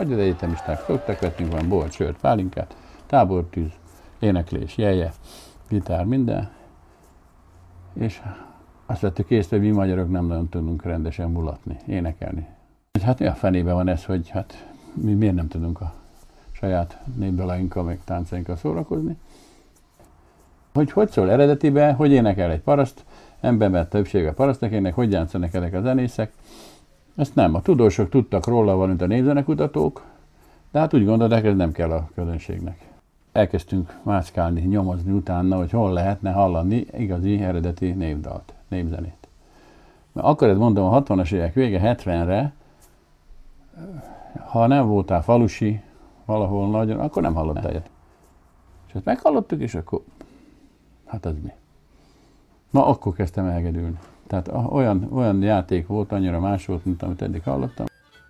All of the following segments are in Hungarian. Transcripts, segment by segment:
hogy az egyetemisták szoktak, vettünk van bort, sört, pálinkát, tábortűz, éneklés, jeje, gitár, minden. És azt vettük észre, hogy mi magyarok nem nagyon tudunk rendesen mulatni, énekelni. Hát mi a fenében van ez, hogy hát mi miért nem tudunk a saját népdalainkkal, meg táncainkkal szórakozni. Hogy szól eredetiben, hogy énekel egy paraszt, emberben többsége parasztekének, hogy játszanak ezek a zenészek. Ezt nem, a tudósok tudtak róla valamint a népzenekutatók, de hát úgy gondolták, ez nem kell a közönségnek. Elkezdtünk mászkálni, nyomozni utána, hogy hol lehetne hallani igazi, eredeti népdalt, népzenét. Mert akkor ezt mondom, a 60-as évek vége, 70-re, ha nem voltál falusi valahol nagyon, akkor nem hallottál ilyet. És ezt meghallottuk, és akkor, hát ez mi? Na, akkor kezdtem elgedülni. Tehát olyan játék volt, annyira más volt, mint amit eddig hallottam.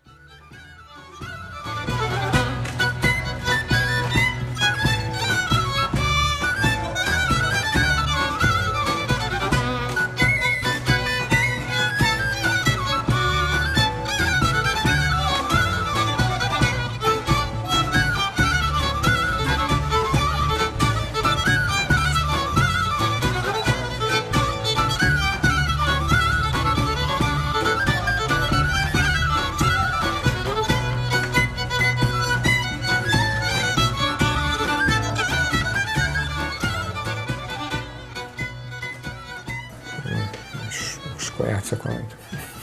És akkor játszok valamit.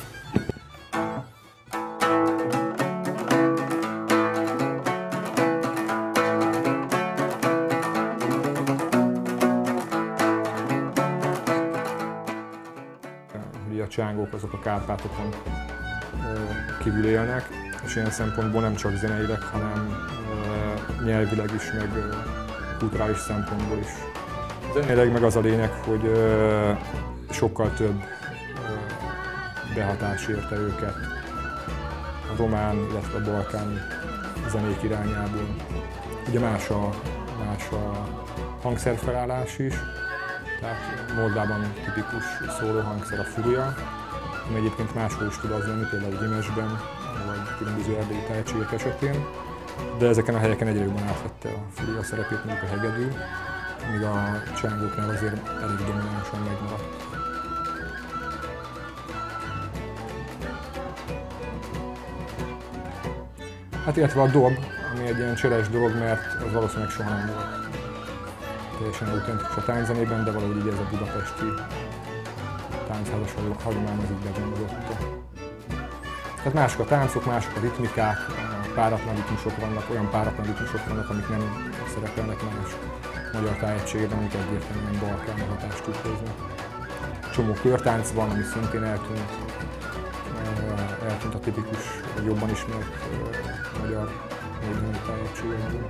Ugye a csángók azok a Kárpátokon kívül élnek, és ilyen szempontból nem csak zeneileg, hanem nyelvileg is, meg kulturális szempontból is. Zeneileg meg az a lényeg, hogy sokkal több behatás érte őket a román, illetve a balkáni zenék irányából. Ugye más a hangszerfelállás is, tehát Moldvában tipikus szólóhangszer a fúria, ami egyébként máshol is tud az lenni, például Gyimesben, vagy különböző erdélyi tehetségek esetén, de ezeken a helyeken egyre jobban átvette a fúria szerepét, mondjuk a hegedű, míg a csángóknál azért elég dominánsan megmaradt. Hát illetve a dob, ami egy ilyen cseles dolog, mert az valószínűleg soha nem volt teljesen autentikus a tánczenében, de valahogy így ez a budapesti táncházas hagyomány az így bevonódott. Tehát mások a táncok, mások a ritmikák, páratlan ritmusok vannak, olyan páratlan ritmusok vannak, amik nem szerepelnek más magyar tájegységében, amik egyértelműen balkáni hatást tud hozni. Csomó körtánc van, ami szintén eltűnt a tipikus, jobban ismert magyar népzenei tájegységekből.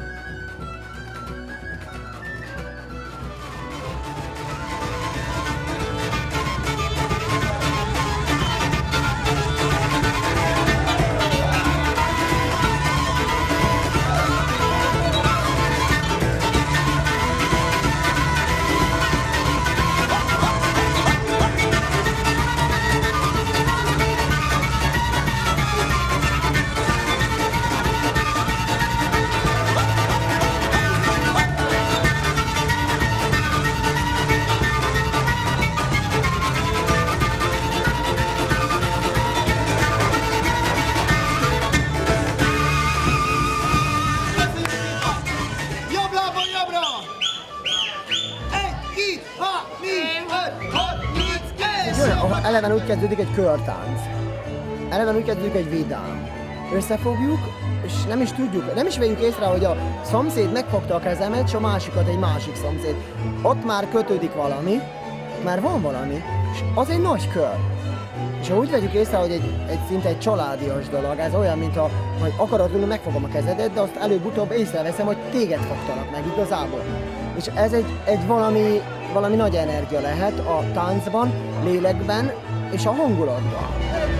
Eleven úgy kezdődik egy körtánc. Eleven úgy kezdődik egy vidám. Összefogjuk, és nem is tudjuk, nem is vegyük észre, hogy a szomszéd megfogta a kezemet, és a másikat egy másik szomszéd. Ott már kötődik valami, már van valami, és az egy nagy kör. És ha úgy vegyük észre, hogy egy szinte egy családias dolog, ez olyan, mint hogy akaratlanul megfogom a kezedet, de azt előbb-utóbb észreveszem, hogy téged fogtalak meg igazából. És ez egy valami nagy energia lehet a táncban, lélekben és a hangulatban.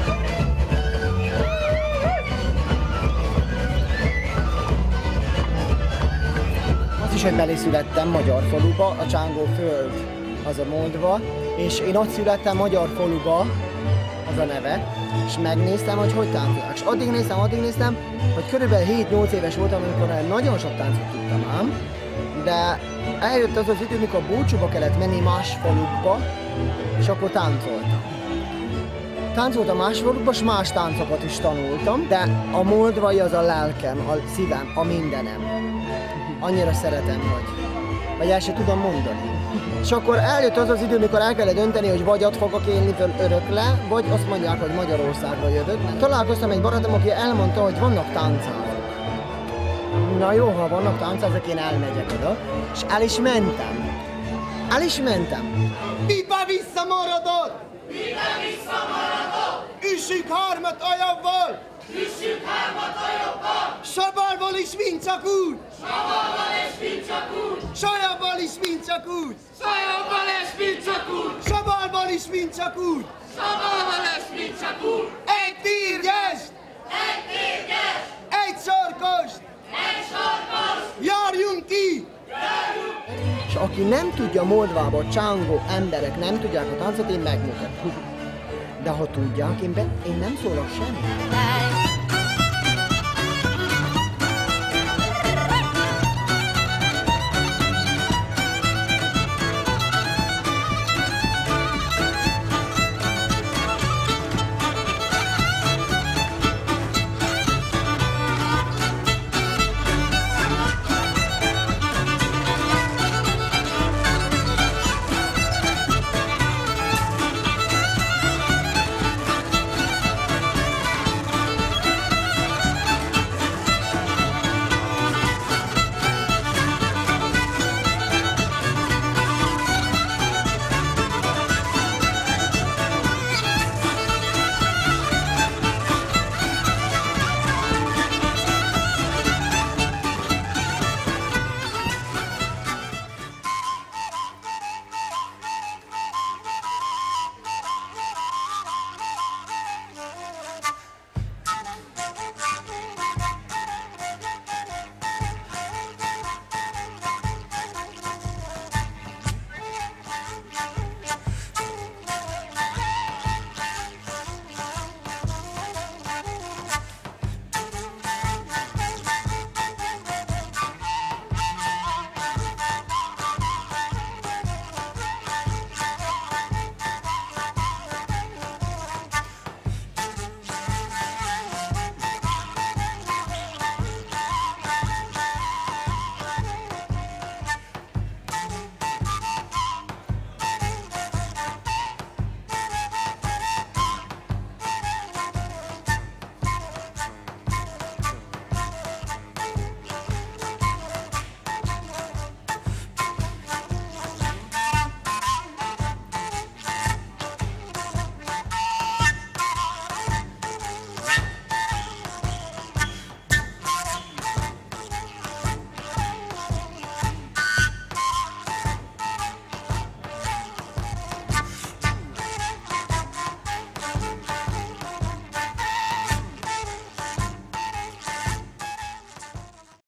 Az is, hogy beleszülettem magyar faluba, a Csángó föld az a Moldva, és én ott születtem magyar faluba, az az a neve, és megnéztem, hogy táncolják. És addig néztem, hogy körülbelül 7-8 éves voltam, amikor nagyon sok táncot tudtam ám, de eljött az idő, mikor búcsúba kellett menni más falukba, és akkor táncoltam. Táncoltam más falukba, és más táncokat is tanultam, de a moldvai az a lelkem, a szívem, a mindenem. Annyira szeretem, vagy el sem tudom mondani. És akkor eljött az idő, mikor el kellett dönteni, hogy vagy ott fogok élni föl örökle, vagy azt mondják, hogy Magyarországra jövök. Mert találkoztam egy barátom, aki elmondta, hogy vannak táncázók. Na jó, ha vannak táncázók, én elmegyek oda. És el is mentem. Mibe visszamaradod? Üssük hármat ajavval! Sabalval is, mint csak úgy! Sajabbal is, mint csak úgy! Sabalval is, mint csak úgy! Egy tírgest! Egy sarkost! Járjunk ki! És aki nem tudja Moldvában, csángó emberek nem tudják a táncot, én megmutatom. De ha tudják, én nem szólok semmit.